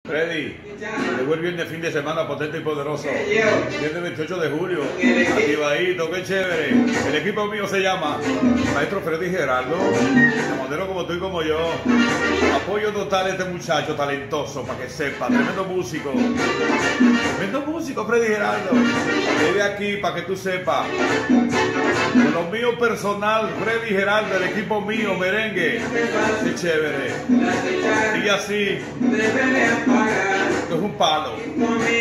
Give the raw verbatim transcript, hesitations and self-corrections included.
Freddy, llegó el viernes fin de semana potente y poderoso. Viernes veintiocho de julio. Activadito, qué chévere. El equipo mío se llama Maestro Freddy Gerardo. Modelo como tú y como yo. Apoyo total a este muchacho talentoso, para que sepa. Tremendo músico. Tremendo músico, Freddy Gerardo. Vive aquí para que tú sepas. De lo mío personal, Freddy Gerardo, el equipo mío, merengue. Qué chévere. Y así. Esto es un palo.